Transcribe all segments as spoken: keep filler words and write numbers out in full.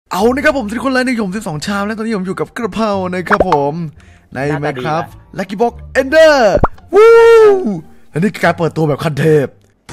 เอานะครับผมทุกคนเลยในผมสิบสองชามแล้วตอนนี้ผมอยู่กับกระเพรานะครับผมในไหมครับลัคกี้บ็อกเอนเดอร์วู้อันนี้การเปิดตัวแบบคันเทพ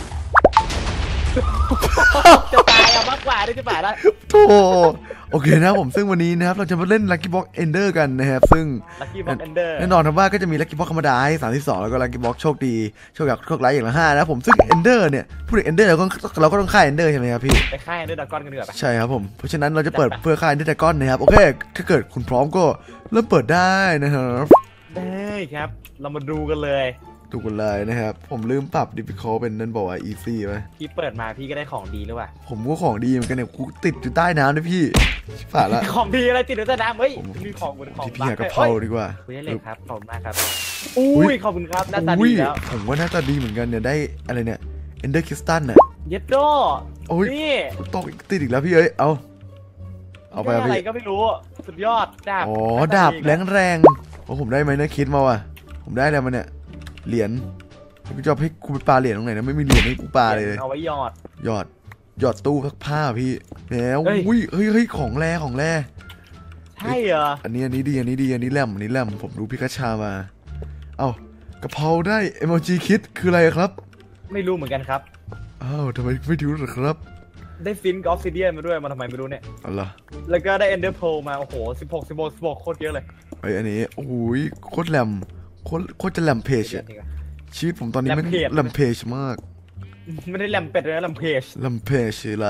จะตายเอามากกว่าได้จะป่าแล้วโธ่โอเคนะผมซึ่งวันนี้นะครับเราจะมาเล่น Lucky Box Ender กันนะครับซึ่ง Lucky Box Ender แน่นอนครับว่าก็จะมี Lucky Box ธรรมดาให้สามสิบสองแล้วก็ Lucky Box โชคดีโชคดีโชคร้ายอย่างละห้านะผมซึ่ง Ender เนี่ยพูดถึง Ender เราก็เราก็ต้องฆ่า Ender ใช่ไหมครับพี่ไปฆ่า Ender Dragon กันดีกว่าใช่ครับผมเพราะฉะนั้นเราจะเปิดเพื่อฆ่า Ender Dragon นะครับโอเคถ้าเกิดคุณพร้อมก็เริ่มเปิดได้นะครับได้ครับเรามาดูกันเลยถูกกันเลยนะครับผมลืมปรับ difficult เป็นนั่นบอกว่า easy ไหมพี่เปิดมาพี่ก็ได้ของดีหรือเปล่าผมก็ของดีเหมือนกันเนี่ยกูติดอยู่ใต้น้ำด้วยพี่ฝ่าละของดีอะไรติดอยู่ใต้น้ำเฮ้ยมีของบนของพี่กระเพราดีกว่าคุยได้เลยครับขอบคุณมากครับอุ้ยขอบคุณครับหน้าตาดีแล้วผมว่าหน้าตาดีเหมือนกันเนี่ยได้อะไรเนี่ย Ender Crystal น่ะเย็ดโดนี่ตกติดอีกแล้วพี่เอ้ยเอาเอาไปอะไรก็ไม่รู้สุดยอดดาบอ๋อดาบแรงแรงโอ้ผมได้ไหมนะคิดมาว่ะผมได้แล้วมันเนี่ยเหรียญกูจะให้กูไปปาเหรียญตรงไหนนะไม่มีเหรียญให้กูปาเลยเอาไว้หยอดหยอดหยอดตู้ซักผ้าพี่แล้วอุ้ยเฮ้ยเฮ้ยของแร่ของแร่ใช่เหรออันนี้อันนี้ดีอันนี้ดีอันนี้แหลมอันนี้แหลมผมดูพิกาชามาเอ้ากะเพราได้เอโมจิคิดคืออะไรครับไม่รู้เหมือนกันครับอ้าวทำไมไม่รู้หรอครับได้ฟินกอล์ฟซิเดียนมาด้วยมาทำไมไม่รู้เนี่ยอะไรแล้วก็ได้เอนเดอร์โพลมาโอ้โหสิบหกสิบหกสิบหกโคตรเยอะเลยไออันนี้โอ้ยโคตรแหลมโคตรโคตรจะแหลมเพจอะชีวิตผมตอนนี้มันแหลมเพจมากไม่ได้แหลมเป็ดเลยแหลมเพจแหลมเพจอะไร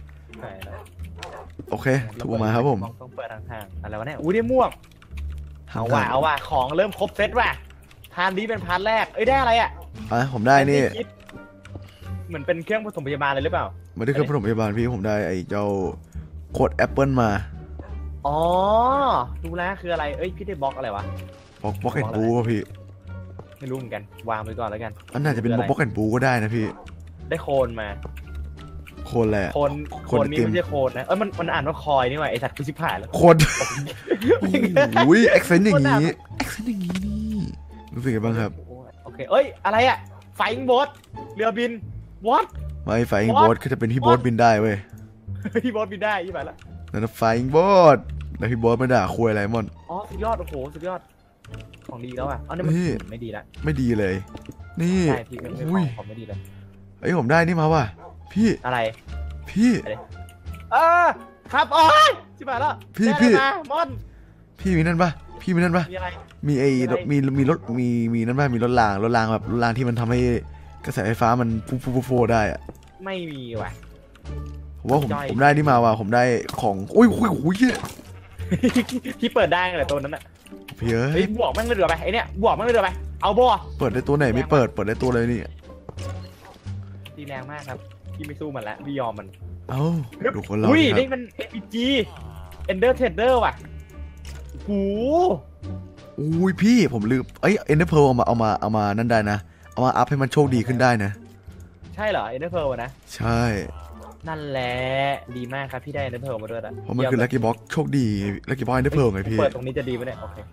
โอเคถูกมาครับผมต้องเปิดทางทางอะไรวะเนี่ยอุ้ยได้ม่วงเอาว่ะเอาว่ะของเริ่มครบเซตว่ะพานนี้เป็นพานแรกเอ้ยได้อะไรอ่ะอ่ะผมได้นี่เหมือนเป็นเครื่องผสมพยาบาลเลยหรือเปล่าไม่ได้เครื่องผสมพยาบาลพี่ผมได้ไอ้เจ้าโคดแอปเปิลมาอ๋อดูแลคืออะไรเอ้ยพี่ได้บล็อกอะไรวะบล็อกบล็อกแอนบูป่ะพี่ไม่รู้เหมือนกันวางไปก่อนแล้วกันอันน่าจะเป็นบล็อกแอนบูก็ได้นะพี่ได้โคนมาโคนแหละโคนโคนนี้ไม่ใช่โคนนะเอ้ยมันมันอ่านว่าคอยนี่หว่าไอสัตว์คือชิบหายแล้วโคนอุ้ยเอ็กเซนต์อย่างนี้เอ็กเซนต์อย่างนี้นี่รู้สึกไงบ้างครับโอเคเอ้ยอะไรอะไฟอิงโบ๊ทเรือบินวอทไม่ไฟอิงโบ๊ทคือจะเป็นพี่โบ๊ทบินได้เว้ยพี่โบ๊ทบินได้ยี่ไปแล้วนั่นไฟอิงโบ๊ทแล้วพี่โบ๊ทไม่ด่าคุยอะไรมอนอ๋อสุดยอดโอ้โหสุดยอดของดีแล้วอ่ะอันนี้มันไม่ดีละไม่ดีเลยนี่ใช่พี่ไม่ของของไม่ดีเลยไอ้ผมได้นี่มาว่ะพี่อะไรพี่เออครับอ๋อชิบหายแล้วพี่พี่มอนพี่มีนั่นปะพี่มีนั่นปะมีอะไรมีไอ้มีมีรถมีมีนั่นปะมีรถรางรถรางแบบรถรางที่มันทำให้กระแสไฟฟ้ามันฟูฟูฟูได้อะไม่มีว่ะผมว่าผมผมได้นี่มาว่ะผมได้ของอุ้ยอุ้ยอุ้ยพี่เปิดได้เลยตัวนั้นอะพี่เอ้ยบวกแม่งเลยเดือไปไอเนี้ยบวกแม่งเลยเดือไปเอาบอเปิดได้ตัวไหนไม่เปิดเปิดได้ตัวเลยนี่ตีแรงมากครับพี่ไม่สู้มันแล้วพี่ยอมมันเอ้าดูคนเราอุ้ยนี่มัน เอ พี จี Ender Trader ว่ะโอ้อุ้ยพี่ผมลืมเอ้ย Ender Pearl เอามาเอามาเอามานั่นได้นะเอามาอัพให้มันโชคดีขึ้นได้นะใช่เหรอ Ender Pearl นะใช่นั่นแหละดีมากครับพี่ได้ Ender Pearl มาด้วยนะเพราะมันคือ Lucky Box โชคดี Lucky Box Ender Pearl ไงพี่เปิดตรงนี้จะดีไหมเนี่ยโอเค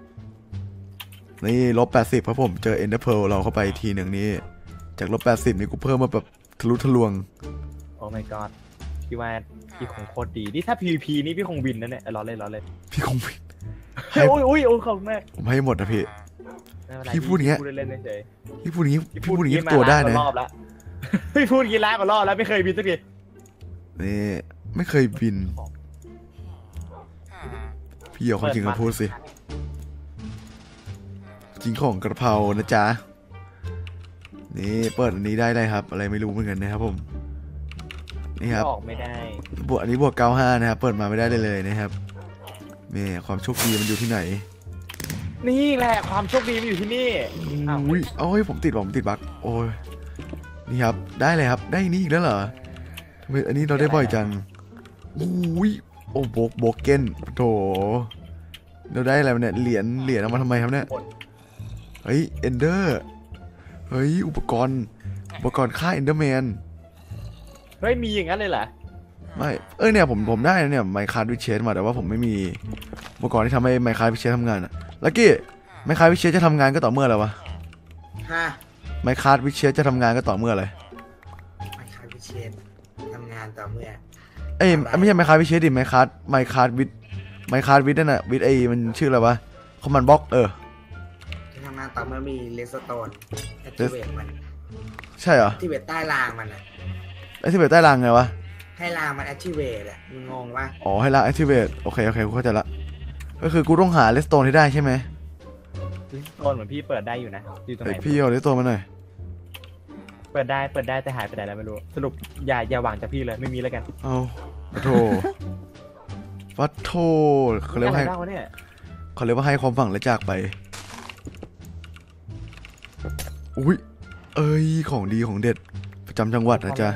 นี่ลบแปดสิบครับผมเจอ Ender Pearl เราเข้าไปทีหนึ่งนี้จากลบแปดสิบนี่กูเพิ่มมาแบบทะลุทะลวงโอ้ my god พี่ว่าพี่คงโคตรดีนี่ถ้า พี วี พี นี่พี่คงวินนะเนี่ยล้อเล่นล้อเล่นพี่คงวินโอ้ยโอ้ยโอ้ยขอบคุณแม่ผมให้หมดนะพี่พี่พูดอย่างเงี้ยพูดเล่นเฉยพี่พูดอย่างงี้พี่พูดอย่างงี้ตัวได้นะรอบแล้วพี่พูดกี่ล้านกว่ารอบแล้วไม่เคยบินสักทีนี่ไม่เคยบินพี่เอาความจริงมาพูดสิจริงของกระเพรานะจ๊ะนี่เปิดอันนี้ได้เลยครับอะไรไม่รู้เหมือนกันนะครับผมนี่ครับออกไม่ได้บวกอันนี้บวกเก้าห้านะครับเปิดมาไม่ได้เลยเลยนะครับนี่ความโชคดีมันอยู่ที่ไหนนี่แหละความโชคดีมันอยู่ที่นี่อุ้ยโอ้ยผมติดผมติดบั๊กโอ้ยนี่ครับได้เลยครับได้นี่อีกแล้วเหรอทำไมอันนี้เราได้บ่อยจังอุ้ยโอ้โบกโบกเก้นโถเราได้อะไรเนี่ยเหรียญเหรียญเอามาทำไมครับเนี่ยเฮ้ยเอนเดอร์เฮ้ยอุปกรณ์อุปกรณ์ฆ่าเอนเดอร์แมนเฮ้ยมีอย่างนั้นเลยเหรอไม่เอ้ยเนี่ยผมผมได้เนี่ยไมค์คาร์ดวิเชสมาแต่ว่าผมไม่มีอุปกรณ์ที่ทำให้ไมค์คาร์ดวิเชสทำงานอะลักกี้ไมค์คาร์ดวิเชสจะทำงานก็ต่อเมื่ออะไรวะฮะไมค์คาร์ดวิเชสจะทำงานก็ต่อเมื่ออะไรไมค์คาร์ดวิเชสทำงานต่อเมื่อเอ้ยไม่ใช่ไมค์คาร์ดวิเชดิไมค์คาร์ดไมค์คาร์ดวิดไมค์คาร์ดวิดนั่นน่ะวิดไอ้มันชื่ออะไรวะคอมมานด์บล็อกเออที่ทำงานต่อเมื่อมีเลสโตนแอคทีเวตมันใช่เหรอแอคทีเวตใต้รางมันอะแอคทีเวตใต้รางไงวะให้รางมันแอคทีเวตอะมึงงงปะอ๋อให้รางแอคทีเวตโอเคโอเคกูเข้าใจละก็คือกูต้องหาเลสโตนให้ได้ใช่ไหมโซนเหมือนพี่เปิดได้อยู่นะอยู่ตรงไหไอ้นพี่เอาเลสโตนมาหน่อยเปิดได้เปิดได้แต่หายไปไหนแล้วไม่รู้สรุปอย่าอย่าหวังจากพี่เลยไม่มีแล้วกันเอาปัทโทปัทโทเขาเรียกว่าให้อะไรบ้างวะเนี่ยเขาเรียกว่าให้ความฝังและจากไปอุ้ยเอ้ยของดีของเด็ดประจำจังหวัดนะจ๊ะ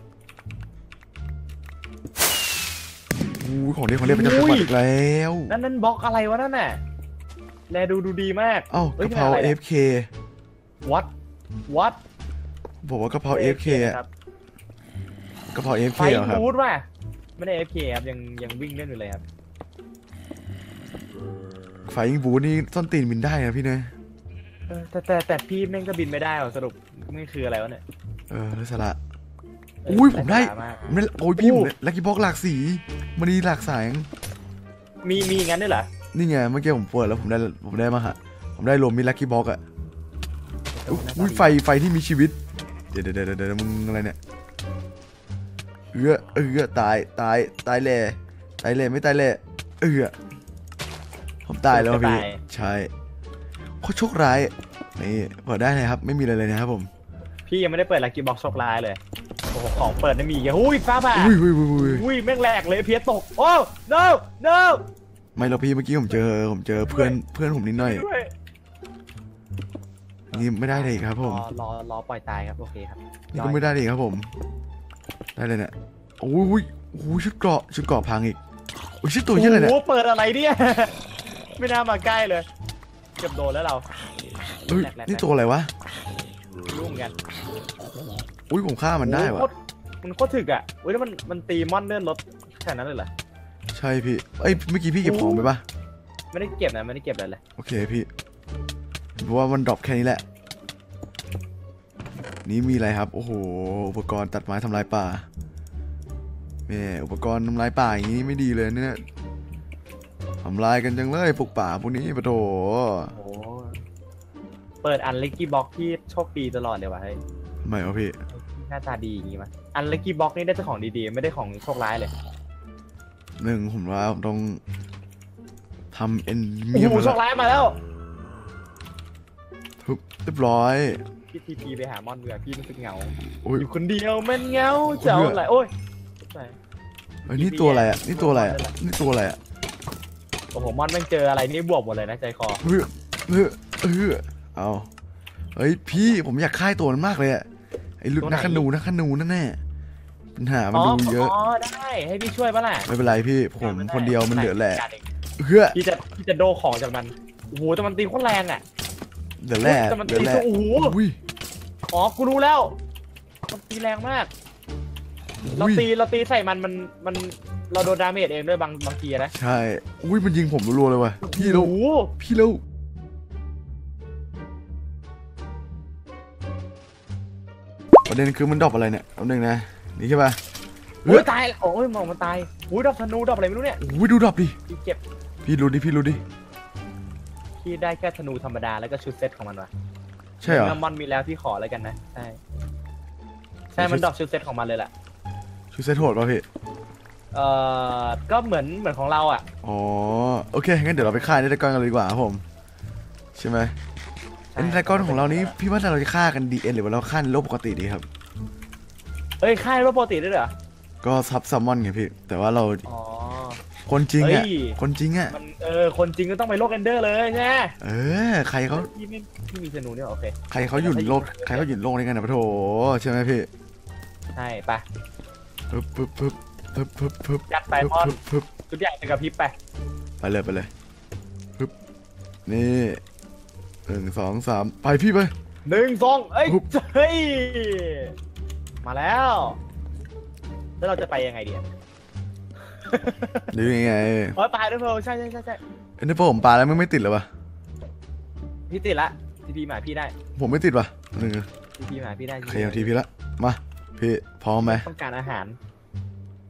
อู้ของดีของเด็ดประจำจังหวัดอีกแล้วนั่นนั่นบล็อกอะไรวะนั่นน่ะแลดูดูดีมากเอ้ากะเพรา เอฟ เควัดวัดบอกว่ากะเพรา เอฟ เค อะกะเพรา เอฟไฟเค เหรอครับบูทว่ะไม่ได้ เอฟ เค ครับยังยังวิ่งเล่นอยู่เลยครับไฟยิงบูนี่ต้นตีนบินได้นะพี่เนยเออแต่แต่แต่พี่แม่งก็บินไม่ได้หรอสรุปนี่คืออะไรวะเนี่ยเออลักษณะอุ้ยผมได้สาระากผมได้โอ้ยพี่ผมลักกี้บ็อกหลากสีมันนีหลากแสงมีมีงั้นด้วยเหรอนี่ไงเมื่อกี้ผมเปิดแล้วผมได้ผมได้มาฮะผมได้รวมมีลักกี้บ็อกอะอุ้ยไฟไฟที่มีชีวิตเดี๋ยวเดี๋ยวเดี๋ยวเดี๋ยวมึงอะไรเนี่ยเอื้อเอื้อตายตายตายแล่ตายแล่ไม่ตายแล่เอื้อผมตายแล้วพี่ใช่โคตรโชคร้ายนี่เปิดได้เลยครับไม่มีอะไรเลยนะครับผมพี่ยังไม่ได้เปิดลักกี้บ็อกซ์โชคร้ายเลยโอ้โหของเปิดไม่มีอ่ะอุ้ยฟ้าผ่าอุ้ยอุ้ยอุ้ยอุ้ยอุ้ยแม่งแหลกเลยเพี้ยตกโอ้ no no ไม่หรอกพี่เมื่อกี้ผมเจอผมเจอเพื่อนเพื่อนผมนิดหน่อยด้วยนี่ไม่ได้เลยครับผมรอรอรอปล่อยตายครับโอเคครับนี่ก็ไม่ได้เลยครับผมได้เลยเนี่ยโอ้ยอุ้ยโอ้ยชุดเกราะชุดเกราะพังอีกโอ้ยชุดตัวยี่อะไรเนี่ยโอ้โหเปิดอะไรเนี่ย ไม่น่ามาใกล้เลยเก็บโดนแล้วเราเฮ้ยนี่ตัวอะไรวะรู้เหมือนกันอุ้ยผมฆ่ามันได้วะโอ้โหมันโคตรถึกอ่ะอุ้ยแล้วมันมันตีมอนเลื่อนรถแค่นั้นเลยเหรอใช่พี่เอ้ยเมื่อกี้พี่เก็บของไปปะไม่ได้เก็บนะไม่ได้เก็บอะไรเลยโอเคพี่เพราะว่ามันดรอปแค่นี้แหละนี่มีอะไรครับโอ้โหอุปกรณ์ตัดไม้ทำลายป่าแม่อุปกรณ์ทำลายป่าอย่างนี้ไม่ดีเลยเนี่ยทำลายกันจังเลยพวกป่าพวกนี้ปะโถโอ้โหเปิดอันเล็กกี้บ็อกที่โชคดีตลอดเลยวะเฮ้ยทำไมวะพี่หน้าตาดีอย่างงี้มั้ยอันเล็กกี้บ็อกนี่ได้แต่ของดีๆไม่ได้ของโชคร้ายเลยหนึ่งผมว่าผมต้องทำเอ็นโอ้เมียมโหโชคร้ายมาแล้วทุบเรียบร้อยพี่ทีพีไปหามอนเบื่อพี่รู้สึกเหงาโอ้ยอยู่คนเดียวมันเหงาเจ้าอะไรโอ้ยเฮ้ยนี่ตัวอะไรอ่ะนี่ตัวอะไรอ่ะนี่ตัวอะไรอ่ะโอ้โหมอนแม่งเจออะไรนี่บวกหมดเลยนะใจคอเฮ้ยเฮ้ยเฮ้ยเอาเฮ้ยพี่ผมอยากฆ่าตัวมันมากเลยอ่ะไอ้ลูกนักขนูนักขนูนั่นแน่ปัญหามันดูเยอะอ๋อได้ให้พี่ช่วยปะล่ะไม่เป็นไรพี่ผมคนเดียวมันเหลือแหละจัดเองเฮ้ยพี่จะพี่จะโดของจากมันโอ้โหแต่มันตีโคตรแรงอ่ะเหลือแหละแต่มันเหลืตีอแหละโอ้โหอุ้ยอ๋อกูรู้แล้วมันตีแรงมาก เราอุ้ยตีเราตีใส่มันมันมันเราโดนดาเมจเองด้วยบางบางทีนะใช่อุ้ยมันยิงผมรัวๆเลยว่ะพี่แล้วโอ้โหพี่แล้วประเด็นคือมันดรอปอะไรเนี่ยเอาหนึ่งนะนี่ใช่ป่ะโอ้ยตายโอ้ยมองมันตายโอ้ยดอกธนูดอกอะไรไม่รู้เนี่ยอุ้ยดูดรอปดิพี่เก็บพี่รู้ดิพี่รู้ดิพี่ได้แค่ธนูธรรมดาแล้วก็ชุดเซตของมันว่ะใช่เหรอน้ำมันมีแล้วพี่ขอแล้วกันนะใช่ใช่มันดอกชุดเซตของมันเลยแหละชุดเซตโหดป่ะพี่เอ่อก็เหมือนเหมือนของเราอ่ะอ๋อโอเคงั้นเดี๋ยวเราไปฆ่าเนตกอนกันเลยดีกว่าครับผมใช่ไหมเนตกอนของเรานี้พี่ว่าเราจะฆ่ากันดีเอ็นหรือว่าเราฆ่าในโลกปกติดีครับเอ้ยค่ายว่าปกติด้วยเหรอก็ซับซัมมอนไงพี่แต่ว่าเราอ๋อคนจริงอ่ะเฮ้ยคนจริงอ่ะมันเออคนจริงก็ต้องไปโลกเอนเดอร์เลยใช่ไหมเออใครเขาพี่ไม่พี่มีธนูเนี่ยโอเคใครเขาหยุดโลกใครเขาหยุดโลกนี้กันนะปะโถใช่ไหมพี่ใช่ไปปึ๊บปึ๊บปึ๊บปึ๊บปึ๊บปึ๊บยัดไปปึ๊บมอนปึ๊บปึ๊บชุดใหญ่เป็นกระพริบไปไปเลยไปเลยปึ๊บนี่หนึ่งสองสามไปพี่ไปหนึ่งสองเอ้ยปุ๊บเฮ้ยมาแล้วแล้วเราจะไปยังไงดีอะหรือยังไงโอ้ยไปด้วยเพลใช่ใช่ใช่ใช่เอ็นเดอร์โฟผมปาแล้วมึงไม่ติดเหรอวะพี่ติดละทีพีหมาพี่ได้ผมไม่ติดวะหนึ่งทีพีหมาพี่ได้โอเคเอาทีพี่ละมาพี่พร้อมไหมต้องการอาหาร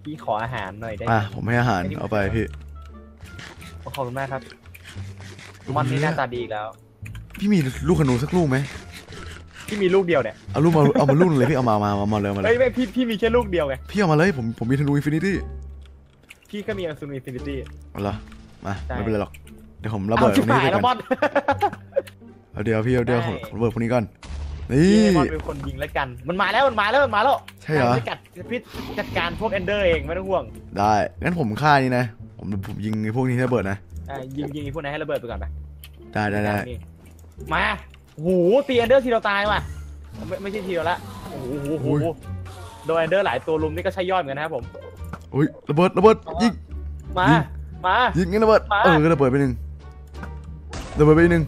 พี่ขออาหารหน่อยได้ไหมอ่ะผมให้อาหารเอาไปพี่ขอบคุณมากครับมันนี่หน้าตาดีอีกแล้วพี่มีลูกขนูสักลูกไหมพี่มีลูกเดียวเนี่ยเอาลูกมาเอามาลูกเลยพี่เอามามามามาเลยมาเลเฮ้ยยไม่พี่พี่มีแค่ลูกเดียวไงพี่เอามาเลยผมผมมีธนูอินฟินิตี้พี่ก็มีอัลซูนอินฟินิตี้เอาละมาใช่ไม่เป็นไรหรอกเดี๋ยวผมระเอาเบิดตชิรบงนี้หายไปแล้วบก่ออนลเอาเดี๋ยวพี่เอาเดี๋ยวได้ผมระเบิดพวกนี้ก่อนนี่พี่บอลเป็นคนยิงแล้วกัน มันมาแล้วมันมาแล้วมันมาแล้วใช่เหรอพี่จัดพี่จัดการพวกเอนเดอร์เองไม่ต้องห่วงได้งั้นผมฆ่านี่นะผมผมยิงไอ้พวกนี้ให้ระเบิดนะอ่ะยิงยิงไอ้พวกนั้นให้ระเบิดไปก่อนไปได้ได้ได้มาโหตีเอนเดอร์ทีเราตายว่ะไม่ไม่ใช่ทีเราละโอ้โหโอ้โหโอ้โหโดนเอนเดอร์หลายตัวลุมนี่ก็ใช่ย่อยเหมือนกันนะครับผมอุ้ยระเบิดระเบิดยิงมายิงมายิงงั้นระเบิดมาเออระเบิดไปหนึ่งระเบิดไปอีกหนึ่ง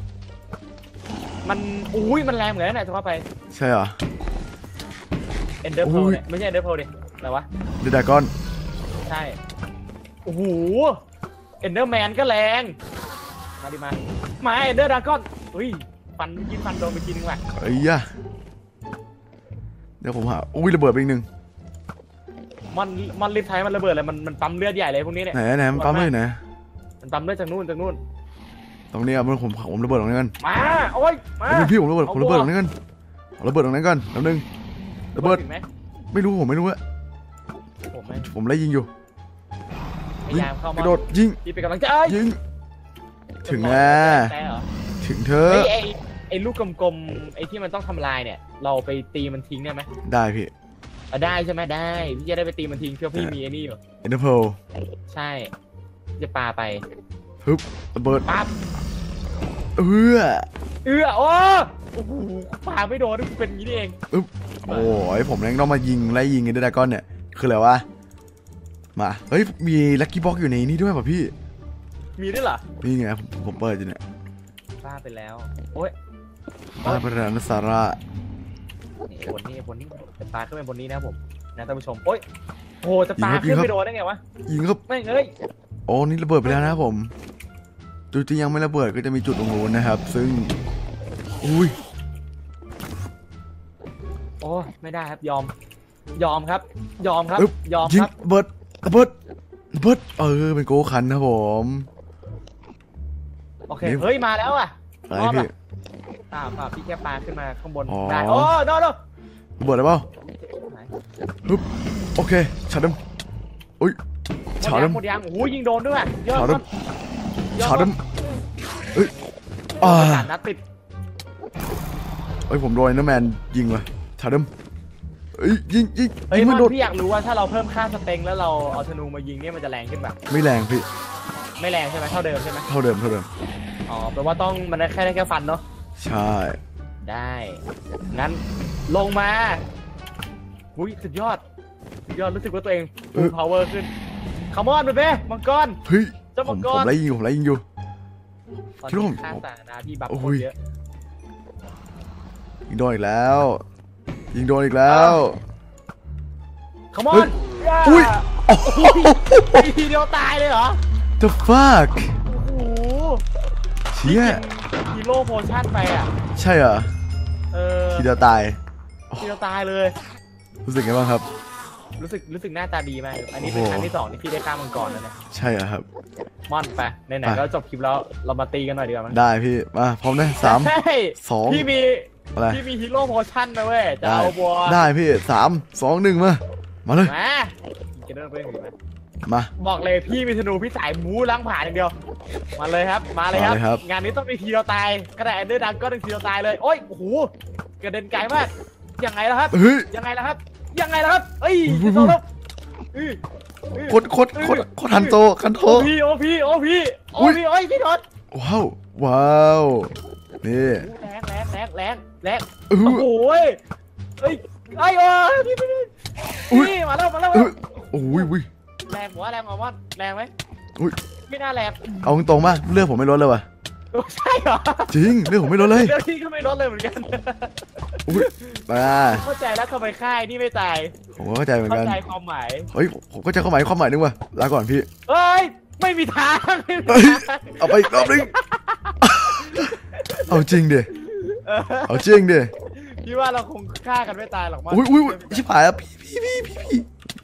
มันอุ้ยมันแรงเหมือนกันนะจะเข้าไปใช่เหรอเอนเดอร์โพอุ้ยเนี่ยไม่ใช่เอนเดอร์โพดิอะไรวะเดดากอนใช่โอ้โหเอนเดอร์แมนก็แรงมาดิมามาเอนเดอร์ดากอนอุ้ยฟันยิงฟันโดนไปทีนึงว่ะไอ้ยะเดี๋ยวผมหาอุ้ยระเบิดไปอีกหนึ่งมันมันลิฟไทยมันระเบิดอะไรมันมันปั๊มเลือดใหญ่เลยพวกนี้เนี่ยไหนไหนมันปั๊มไม่ไหนมันปั๊มเลือดจากนู่นจากนู่นตรงนี้อ่ะมันผมผมระเบิดตรงนี้กันมาโอ้ยมาเดี๋ยวพี่ผมระเบิดเอาผมระเบิดตัวตรงนี้กันผมระเบิดตรงนั้นก่อนแป๊บนึงระเบิดถึงไหมไม่รู้ผมไม่รู้อะผมไม่ผมไล่ยิงอยู่พยายามเข้ามากระโดดยิงพี่เป็นกำลังใจยิงถึงแน่แต่เหรอถึงเธอไอ้ไอ้ไอ้ลูกกลมๆไอ้ที่มันต้องทำลายเนี่ย เราไปตีมันทิ้งได้ไหมได้พี่อ่ะได้ใช่ไหมได้พี่จะได้ไปตีมันทิ้งเพื่อพี่มีไอ้นี่อยู่เอ็นเดอร์โพใช่จะปาไปฮึบระเบิดปั๊บเออเอื้อโอ้โอ้โหปาไม่โดนนี่เป็นอย่างนี้นี่เองโอ้ยผมแม่งต้องมายิงไล่ยิงไอ้เดดากอนเนี่ยคืออะไรวะมาเฮ้ยมีลัคกี้บ็อกอยู่ในนี้ด้วยป่ะพี่มีด้วยเหรอนี่ไงผมผมเปิดอยู่เนี่ยปาไปแล้วโอ้ยมาประธานสาระนี่บนนี้บนนี้จะปาขึ้นไปบนนี้นะครับผมนะท่านผู้ชมโอ้ยโหจะปาขึ้นไปโดนได้ไงวะยิงครับไม่งเอ้ยโอ้นี่ระเบิดไปแล้วนะครับผมจุดที่ยังไม่ระเบิดก็จะมีจุดตรงนู้นนะครับ ซึ่งอุ้ยโอ้ยไม่ได้ครับยอม ยอมครับ ยอมครับอึ๊บยอมยิคงรับระเบิดระเบิดระเบิดเออเป็นโกคันนะครับผมโอเคนี่เฮ้ยมาแล้วอ่ะอะไรรอบพี่อะเปล่าเปล่าพี่แค่ปาขึ้นมาข้างบนอ๋อได้โอ้โนโนระเบิดได้เปล่าฮึบโอเคชาดมอุ้ยหมชาดดยางมหมดยางโอ้โหยิงโดนด้วยยอดชาดครัมบยอชาดครัมบเอ้ยอ่าสามนัดติดเอ้ยผมโดนน้ำแมนยิงว่ะชาดมเอ้ยยิงยิงเฮ้ยยิงมัไม่นโดนพี่อยากรู้ว่าถ้าเราเพิ่มค่าสเต็งแล้วเราเอาธนูมายิงเนี่ยมันจะแรงขึ้นแบบไม่แรงพี่ไม่แรงใช่ไหมเท่าเดิมใช่ไหมเท่าเดิมเท่าเดิมอ๋อแปลว่าต้องมันได้แค่ได้แค่ฟันเนาะใช่ได้งั้นลงมาอุ้ยสุดยอดสุดยอดรู้สึกว่าตัวเอง full power ขึ้นคามอนไปเบ้มังกรเฮ้ยเจ้าผมัมงกผมรไล่ยิงผมไล่ยิงอยู่ตอนคิดว่าผมนี้ค่าสารนาที่บัฟโอ้คยนเยอะยิงโดนอีกแล้ว ยิงโดนอีกแล้วคามอเฮ้นย อุ้ยโอ้โหทีเดียวตายเลยเหรอ the fuck โอ้โหเชี่ยฮีโร่โพชั่นไปอ่ะใช่เหรอเออทีเดียวตายทีเดียวตายเลยรู้สึกไงบ้างครับรู้สึกรู้สึกหน้าตาดีมากอันนี้เป็นโอ้โหครั้งที่สองที่พี่ได้ฆ่ามังกรแล้วเนี่ยใช่เหรอครับม่อนไปไหนไปๆก็จบคลิปแล้วเรามาตีกันหน่อยดีกว่ามั้ยได้พี่ มาพร้อมนะสามใช่สองพี่มีอะไรพี่มีฮีโร่โพชั่นนะเว้ยจะได้เอาบัวได้พี่สามสองหนึ่งมา มาเลยมาจะเดินไปถึงไหมมาบอกเลยพี่มีธนูพี่สายมูล้างผ่านอย่างเดียว มาเลยครับมาเลยครับมาเลยครับงานนี้ต้องมีทีเราตายกระดาษเดอร์ดังก็ต้องทีเราตายเลยโอ้ยโอ้โหกระเด็นไกลมากยังไงล่ะครับเฮ้ยยังไงล่ะครับยังไงล่ะครับเอ้ยอุ้ยโซลบอื้ออื้อโคตรโคตรโคตรโคตรทันโตคันโตโอพี่โอพี่โอพี่โอพี่โอ้ยพี่โดนว้าว ว้าว นี่แรงแรงแรงแรงแรงอื้อโอ้โหยเอ้ยไอ้โอ้ยพี่พี่พี่อุ๊ยพี่มาแล้วมาแล้วเออโอ้ยวิแรงหัวแรงหัวมอนแรงไหมอุ๊ยไม่น่าแรงเอาตรงๆป่ะเลือดผมไม่ลดเลยว่ะโอ้ใช่เหรอจริงเลือดผมไม่ลดเลยเดี๋ยวพี่ก็ไม่ลดเลยเหมือนกันอุ้ยมาเข้าใจแล้วทำไมค่ายนี่ไม่ตายผมก็เข้าใจเหมือนเข้ากันใจความหมายเฮ้ยผมก็จะเข้าหมายความหมายนึงว่ะลาก่อนพี่เอ้ยไม่มีทางไม่มีเฮ้ยทางเอาไปอีกรอบนึง เอาจริงดิเออเอาจริงดิพี่ว่าเราคงฆ่ากันไม่ตายหรอกมั้งอุ้ยอุ้ยชิบหายแล้วพี่พี่พี่พี่พี่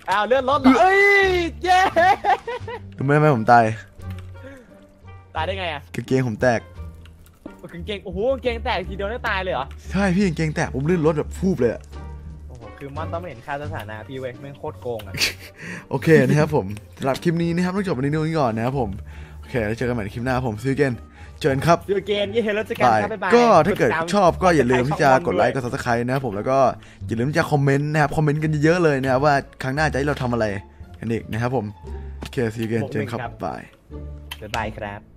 อ้าวเลื่อนรถเหรอเอ้ยเย้รู้ไหมทำไมผมตายตายได้ไงอะกางเกงผมแตกกางเกงโอ้โหกางเกงแตกทีเดียวได้ตายเลยเหรอใช่พี่กางเกงแตกผมลื่นรถแบบฟูบเลยอะโอ้โหคือมอนต้องไม่เห็นค่าสถานะพี่เว้ยแม่งโคตรโกงอะโอเคนะครับผมสำหรับคลิปนี้นะครับต้องจบวันนี้นี้ก่อนนะครับผมโอเคแล้วเจอกันใหม่ในคลิปหน้าผมซื้อเกนเจอกันครับดูเกมยี่เฮลแล้วเจอกันบายครับบ๊ายบายก็ถ้าเกิดชอบก็อย่าลืมที่จะช่องกดไลค์กด ซับสไครต์นะครับผมแล้วก็อย่าลืมที่จะคอมเมนต์นะครับคอมเมนต์กันเยอะๆเลยนะครับว่าครั้งหน้าจะให้เราทำอะไรกันอีกนะครับผมโอเคซีเกนเจอกันครับบายบ๊ายบายครับ